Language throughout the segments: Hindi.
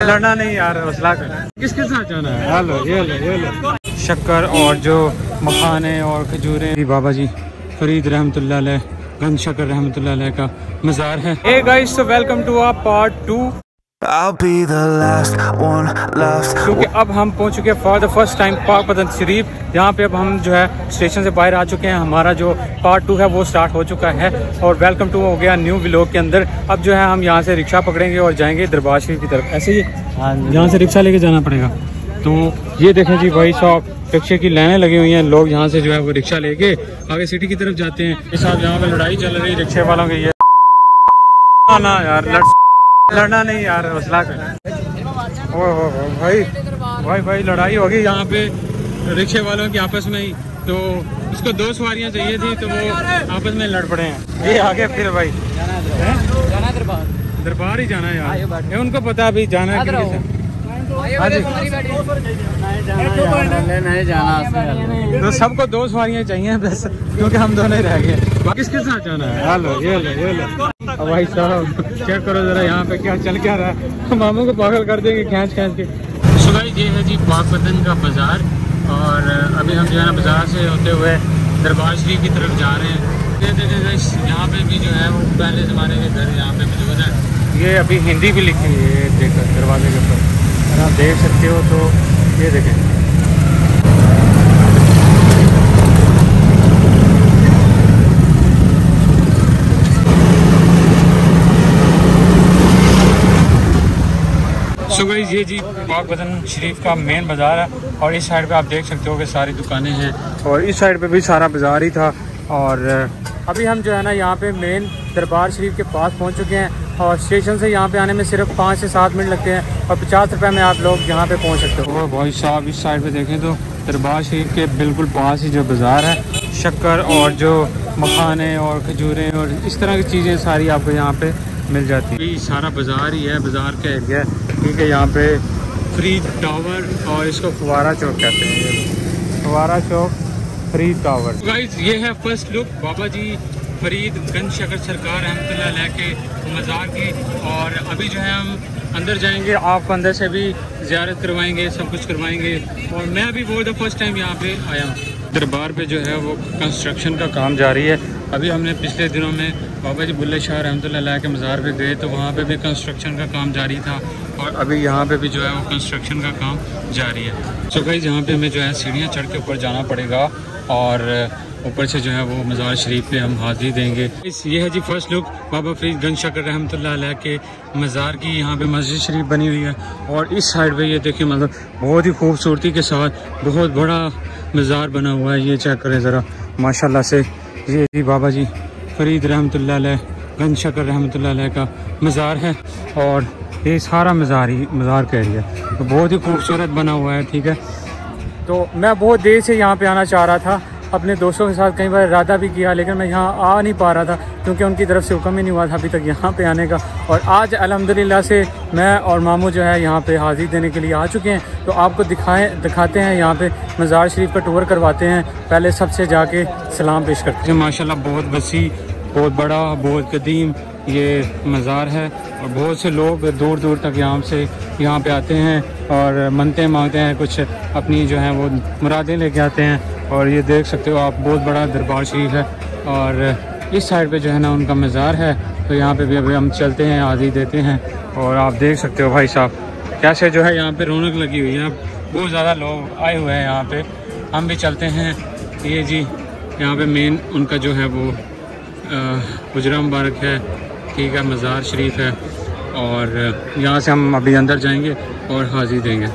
लड़ना नहीं यार, हौसला कर। किसके साथ जाना है? हेलो ये लो शक्कर और जो मखाने और खजूरें बाबा जी फरीद रहमतुल्लाह अलैह गंज शक्कर रहमतुल्लाह अलैह का मज़ार है। Hey guys, so welcome to our part 2। I'll be the last one left। क्योंकि अब हम पहुंच चुके हैं फॉर द फर्स्ट टाइम पाक पतन शरीफ। यहाँ पे अब हम जो है स्टेशन से बाहर आ चुके हैं। हमारा जो पार्ट 2 है वो स्टार्ट हो चुका है और वेलकम टू हो गया न्यू व्लॉग के अंदर। अब जो है हम यहाँ से रिक्शा पकड़ेंगे और जाएंगे दरबार शरीफ की तरफ। ऐसे ही यहाँ से रिक्शा लेके जाना पड़ेगा। तो ये देखें जी भाई साहब, रिक्शे की लाइनें लगी हुई हैं। लोग यहाँ से जो है वो रिक्शा लेके आगे सिटी की तरफ जाते हैं। इस साहब यहाँ पे लड़ाई चल रही है रिक्शे वालों की। ये ना यार, लड़ना नहीं यार, हौसला कर। ओ भाई लड़ाई होगी यहाँ पे रिक्शे वालों की आपस में ही। तो उसको 2 सवारियाँ चाहिए थी तो वो आपस में लड़ पड़े हैं। ये आगे फिर भाई जाना दरबार ही जाना है यार। ये उनको पता है अभी जाना है किनके साथ। तो सबको 2 सवारियाँ चाहिए बस, क्योंकि हम दोनों ही रह गए। किसके साथ जाना है? हेलो ये लो भाई साहब, चेक करो जरा यहाँ पे क्या चल क्या रहा है। मामू को पागल कर देंगे खींच के। सो गाइस, ये है जी पाकपतन का बाजार और अभी हम जो है ना बाजार से होते हुए दरबार शरीफ की तरफ जा रहे हैं। ये देखें गाइस, यहाँ पे भी जो है वो पहले ज़माने के घर यहाँ पे मौजूद है। ये अभी हिंदी भी लिखी है देखकर दरवाजे के ऊपर, अगर आप देख सकते हो। तो ये देखें, सो गाइस, ये जी पाकपतन शरीफ का मेन बाज़ार है और इस साइड पे आप देख सकते हो कि सारी दुकानें हैं और इस साइड पे भी सारा बाज़ार ही था। और अभी हम जो है ना यहाँ पे मेन दरबार शरीफ के पास पहुँच चुके हैं और स्टेशन से यहाँ पे आने में सिर्फ 5 से 7 मिनट लगते हैं और 50 रुपये में आप लोग यहाँ पे पहुँच सकते हो। भाई साहब, इस साइड पे देखें तो दरबार शरीफ के बिल्कुल पास ही जो बाज़ार है, शक्कर और जो मखाने और खजूरें और इस तरह की चीज़ें सारी आपको यहाँ पे मिल जाती है। ये सारा बाज़ार ही है, बाज़ार का एरिया है। ठीक है, यहाँ पे फरीद टावर और इसको फुवारा चौक कहते हैं। फुवारा चौक, फरीद टावर। गाइस, ये है फर्स्ट लुक बाबा जी फरीद गंज शक्कर सरकार रहमतुल्लाह अलैह के मज़ार की। और अभी जो है हम अंदर जाएंगे, आपको अंदर से भी ज़ियारत करवाएंगे, सब कुछ करवाएंगे। और मैं अभी वो द फर्स्ट टाइम यहाँ पे आया हूँ। दरबार पे जो है वो कंस्ट्रक्शन का काम जारी है। अभी हमने पिछले दिनों में बाबा जी बुल्ले शाह रहमतुल्लाह अलैह के मज़ार पे गए तो वहाँ पे भी कंस्ट्रक्शन का काम जारी था और अभी यहाँ पे भी जो है वो कंस्ट्रक्शन का काम जारी है। सो गाइस, यहाँ पे हमें जो है सीढ़ियाँ चढ़ के ऊपर जाना पड़ेगा और ऊपर से जो है वो मज़ार शरीफ पे हम हाज़िरी देंगे। ये है जी फर्स्ट लुक बाबा फरीद गंज शक्कर रहमतुल्लाह अलैह के मज़ार की। यहाँ पे मस्जिद शरीफ बनी हुई है और इस साइड पे ये देखिए मतलब बहुत ही खूबसूरती के साथ बहुत बड़ा मज़ार बना हुआ है। ये चेक करें ज़रा माशाल्लाह से। ये जी बाबा जी फरीद रहमतुल्लाह अलैह गंज शक्कर रहमतुल्लाह अलैह का मज़ार है और ये सारा मज़ार का एरिया तो बहुत ही खूबसूरत बना हुआ है। ठीक है, तो मैं बहुत देर से यहाँ पे आना चाह रहा था, अपने दोस्तों के साथ कई बार इरादा भी किया, लेकिन मैं यहाँ आ नहीं पा रहा था क्योंकि उनकी तरफ से हुक्म ही नहीं हुआ था अभी तक यहाँ पे आने का। और आज अल्हम्दुलिल्लाह से मैं और मामू जो है यहाँ पे हाज़िरी देने के लिए आ चुके हैं। तो आपको दिखाते हैं यहाँ पे मज़ार शरीफ का टूर करवाते हैं। पहले सबसे जाके सलाम पेश करते हैं। माशाल्लाह बहुत वसी, बहुत बड़ा, बहुत कदीम ये मज़ार है और बहुत से लोग दूर दूर तक यहाँ पे आते हैं और मन्नतें मांगते हैं, कुछ अपनी जो है वो मुरादें लेके आते हैं। और ये देख सकते हो आप, बहुत बड़ा दरबार शरीफ है और इस साइड पे जो है ना उनका मज़ार है। तो यहाँ पे भी अभी हम चलते हैं, हाज़िरी देते हैं और आप देख सकते हो भाई साहब कैसे जो है यहाँ पे रौनक लगी हुई है। बहुत ज़्यादा लोग आए हुए हैं यहाँ पे, हम भी चलते हैं। ये जी यहाँ पे मेन उनका जो है वो हुजरा मुबारक है। ठीक है, मज़ार शरीफ है और यहाँ से हम अभी अंदर जाएंगे और हाज़िरी देंगे।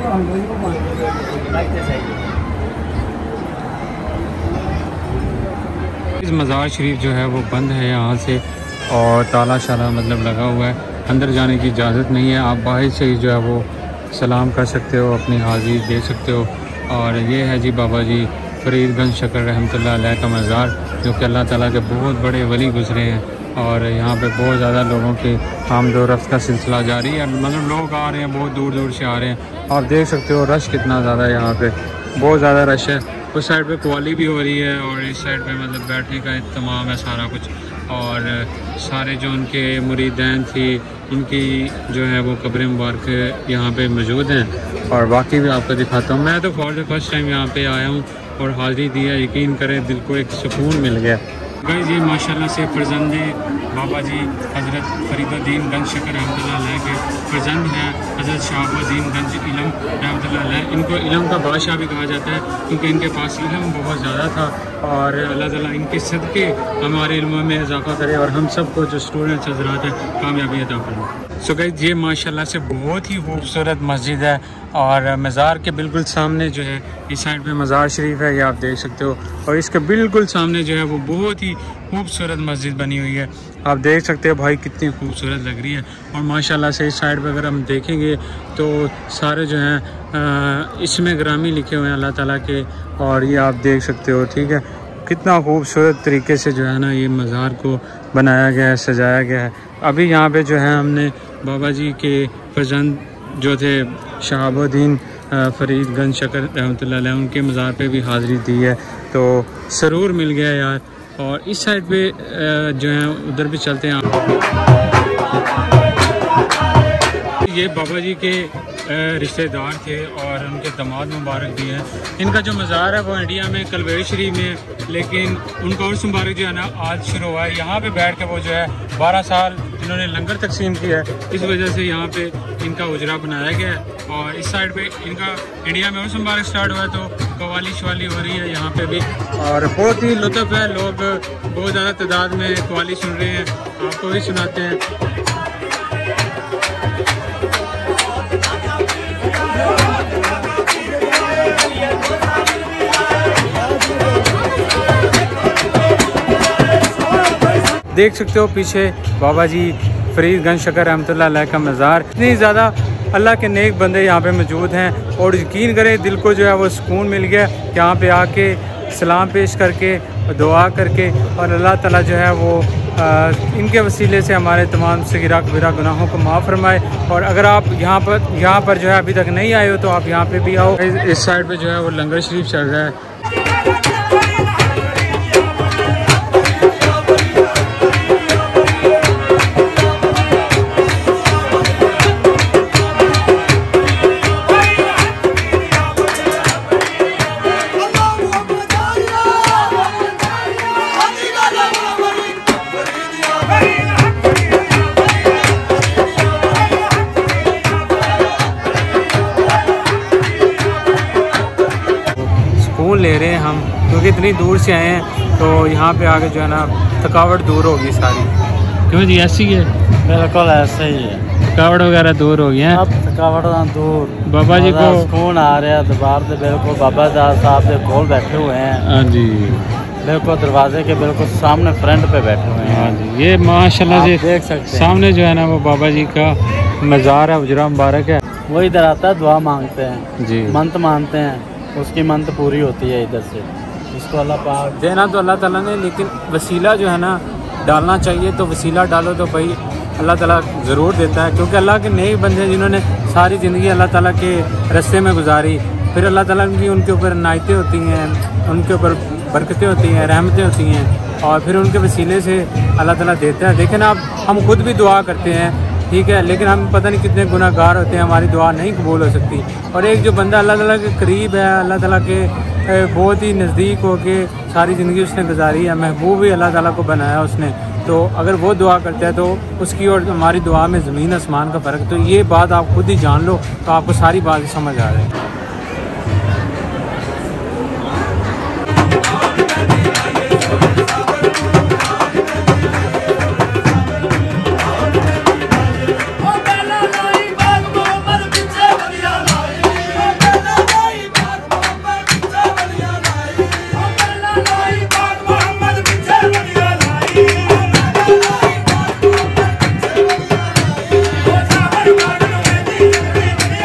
इस मज़ार शरीफ जो है वो बंद है यहाँ से, और ताला शाला मतलब लगा हुआ है, अंदर जाने की इजाज़त नहीं है। आप बाहर से ही जो है वो सलाम कर सकते हो, अपनी हाज़िरी दे सकते हो। और ये है जी बाबा जी फरीद गंज शकर रहमतुल्लाह अलैह का मज़ार, जो कि अल्लाह ताला के बहुत बड़े वली गुज़रे हैं। और यहाँ पे बहुत ज़्यादा लोगों की आमदो रफ्त का सिलसिला जारी है, मतलब लोग आ रहे हैं, बहुत दूर दूर से आ रहे हैं। आप देख सकते हो रश कितना ज़्यादा है, यहाँ पे बहुत ज़्यादा रश है। उस साइड पे कवाली भी हो रही है, और इस साइड पे मतलब बैठने का इंतज़ाम है सारा कुछ। और सारे जो उनके मुरीदैन थी, उनकी जो है वो कब्र मुबारक यहाँ पे मौजूद हैं। और बाकी भी आपको दिखाता हूँ। मैं तो फॉर द फर्स्ट टाइम यहाँ पे आया हूँ और हाज़िरी दी है, यकीन करें दिल को एक सुकून मिल गया। गाइस ये माशाल्लाह से फर्जंद बाबा जी हज़रत फरीदुद्दीन गंज शकर रहमतुल्लाह अलैह के फर्जंद हैं, हज़रत शहाबुद्दीन गंज इलम रहमतुल्लाह अलैह। इनको इलम का बादशाह भी कहा जाता है, क्योंकि इनके पास इलम बहुत ज़्यादा था। और अल्लाह ताला इनके सदक़े हमारे इल्म में इजाफ़ा करे, और हम सबको जो स्टूडेंट्स हज़रात हैं कामयाबी अता फरमाए। सो गाइस ये माशाल्लाह से बहुत ही खूबसूरत मस्जिद है, और मज़ार के बिल्कुल सामने जो है इस साइड पे मज़ार शरीफ है, ये आप देख सकते हो। और इसके बिल्कुल सामने जो है वो बहुत ही खूबसूरत मस्जिद बनी हुई है, आप देख सकते हो भाई कितनी खूबसूरत लग रही है। और माशाल्लाह से इस साइड पे अगर हम देखेंगे तो सारे जो हैं इसमें ग्रामी लिखे हुए हैं अल्लाह ताला के, और ये आप देख सकते हो, ठीक है, कितना खूबसूरत तरीके से जो है ना ये मज़ार को बनाया गया है, सजाया गया है। अभी यहाँ पे जो है हमने बाबा जी के फर्जंद जो थे शहाबुद्दीन फरीद गंज शकर रहमतुल्लाह अलैह, उनके मज़ार पे भी हाज़िरी दी है, तो सरूर मिल गया यार। और इस साइड पे जो है उधर भी चलते हैं। ये बाबा जी के रिश्तेदार थे और उनके दामाद मुबारक भी हैं। इनका जो मज़ार है वो इंडिया में कलवेर शरीफ में, लेकिन उनका उर्स मुबारक जो है ना आज शुरू हुआ है। यहाँ पे बैठ के वो जो है 12 साल इन्होंने लंगर तकसीम किया है, इस वजह से यहाँ पे इनका उजरा बनाया गया है। और इस साइड पे इनका इंडिया में उर्स मुबारक स्टार्ट हुआ है, तो कवाली शवाली हो रही है यहाँ पे भी, और बहुत ही लुत्फ़ है। लोग बहुत ज़्यादा तादाद में कवाली सुन रहे हैं, आपको भी सुनाते हैं। देख सकते हो पीछे बाबा जी फरीद गंज शकर रहमतुल्लाह अलैह का मज़ार। इतनी ज़्यादा अल्लाह के नेक बंदे यहाँ पे मौजूद हैं, और यकीन करें दिल को जो है वो सुकून मिल गया यहाँ पे आके सलाम पेश करके, दुआ करके। और अल्लाह ताला जो है वो इनके वसीले से हमारे तमाम सगीरा कबीरा गुनाहों को माफ़ फरमाए। और अगर आप यहाँ पर जो है अभी तक नहीं आए हो तो आप यहाँ पे भी आओ। इस साइड पे जो है वो लंगर शरीफ चल रहा है। ले रहे हैं हम, क्योंकि इतनी दूर से आए हैं, तो यहाँ पे आके जो है ना थकावट दूर होगी सारी। क्यों जी ऐसी है? बिल्कुल ऐसे ही है, थकावट वगैरह दूर हो गई है। अब थकावट दूर, बाबा जी को सुकून आ रहा है दरबार से। बिल्कुल बाबा साहब के कोल बैठे हुए हैं। हाँ जी, बिल्कुल दरवाजे के बिल्कुल सामने फ्रंट पे बैठे हुए हैं। हाँ जी, ये माशाल्लाह से देख सकते हैं सामने जो है ना वो बाबा जी का मज़ार है, उजरा मुबारक है। वो इधर आता है, दुआ मांगते हैं जी, मंत मानते हैं, उसकी मंत पूरी होती है इधर से। उसको अल्लाह पाक देना तो अल्लाह ताला ने, लेकिन वसीला जो है ना डालना चाहिए। तो वसीला डालो तो भाई अल्लाह ताला ज़रूर देता है, क्योंकि अल्लाह के नेक बंदे जिन्होंने सारी ज़िंदगी अल्लाह ताला के रास्ते में गुजारी, फिर अल्लाह ताला की उनके ऊपर इनायतें होती हैं, उनके ऊपर बरकतें होती हैं, रहमतें होती हैं, और फिर उनके वसीले से अल्लाह ताला देता है। देखें आप, हम खुद भी दुआ करते हैं, ठीक है, लेकिन हम पता नहीं कितने गुनाहगार होते हैं, हमारी दुआ नहीं कबूल हो सकती। और एक जो बंदा अल्लाह ताला के करीब है, अल्लाह ताला के बहुत ही नज़दीक होके सारी ज़िंदगी उसने गुजारी है, महबूब ही अल्लाह ताला को बनाया उसने, तो अगर वो दुआ करता है तो उसकी और हमारी दुआ में ज़मीन आसमान का फ़र्क। तो ये बात आप खुद ही जान लो तो आपको सारी बात समझ आ जाए।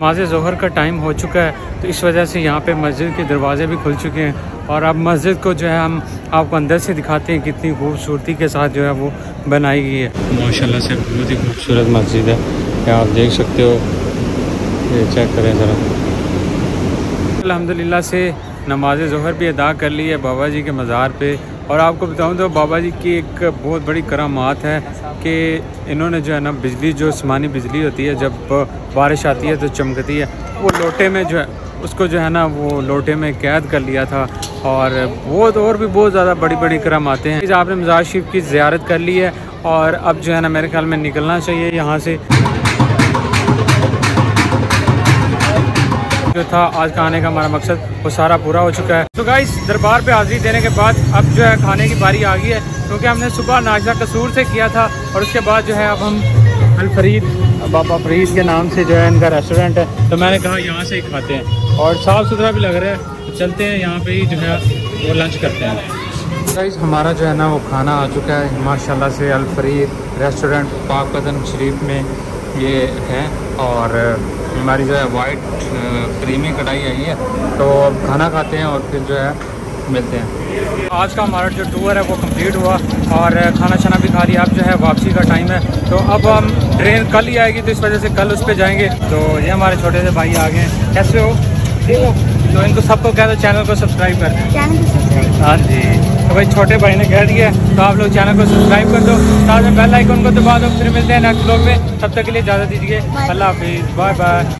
नमाज़ ज़ोहर का टाइम हो चुका है, तो इस वजह से यहाँ पे मस्जिद के दरवाजे भी खुल चुके हैं। और अब मस्जिद को जो है हम आपको अंदर से दिखाते हैं, कितनी खूबसूरती के साथ जो है वो बनाई गई है। माशाल्लाह से बहुत ही खूबसूरत मस्जिद है, क्या आप देख सकते हो। ये चेक करें ज़रा। अल्हम्दुलिल्लाह से नमाज ज़ोहर भी अदा कर ली है बाबा जी के मज़ार पे। और आपको बताऊं तो बाबा जी की एक बहुत बड़ी करामात है कि इन्होंने जो है ना बिजली, जो आसमानी बिजली होती है, जब बारिश आती है तो चमकती है, वो लोटे में जो है उसको जो है ना वो लोटे में कैद कर लिया था। और बहुत और भी बहुत ज़्यादा बड़ी बड़ी करामातें हैं। आपने मज़ार शरीफ की ज़ियारत कर ली है और अब जो है ना मेरे ख्याल में निकलना चाहिए यहाँ से। जो था आज का आने का हमारा मकसद वो सारा पूरा हो चुका है। तो गाइस दरबार पे हाज़िरी देने के बाद अब जो है खाने की बारी आ गई है, क्योंकि हमने सुबह नाश्ता कसूर से किया था और उसके बाद जो है अब हम अल फरीद, बाबा फरीद के नाम से जो है इनका रेस्टोरेंट है, तो मैंने कहा यहाँ से ही खाते हैं और साफ़ सुथरा भी लग रहा है, तो चलते हैं यहाँ पे ही जो है वो लंच करते हैं। गाइस हमारा जो है ना वो खाना आ चुका है माशाल्लाह से। अल फरीद रेस्टोरेंट पाक कदम शरीफ में ये है और हमारी जो है वाइट क्रीमी कढ़ाई आई है, तो अब खाना खाते हैं और फिर जो है मिलते हैं। आज का हमारा जो टूर है वो कंप्लीट हुआ और खाना शाना भी खा लिया। अब जो है वापसी का टाइम है, तो अब हम ट्रेन कल ही आएगी, तो इस वजह से कल उस पर जाएंगे। तो ये हमारे छोटे से भाई आ गए हैं। कैसे हो? ठीक हो? तो इनको सबको कह दो चैनल को सब्सक्राइब कर दें। हाँ जी, तो भाई छोटे भाई ने कह दिया, तो आप लोग चैनल को सब्सक्राइब कर दो, साथ में बेल आइकन को दबा दो। फिर मिलते हैं नेक्स्ट व्लॉग में, तब तक के लिए इजाज़त दीजिए। अल्लाह हाफिज़, बाय बाय।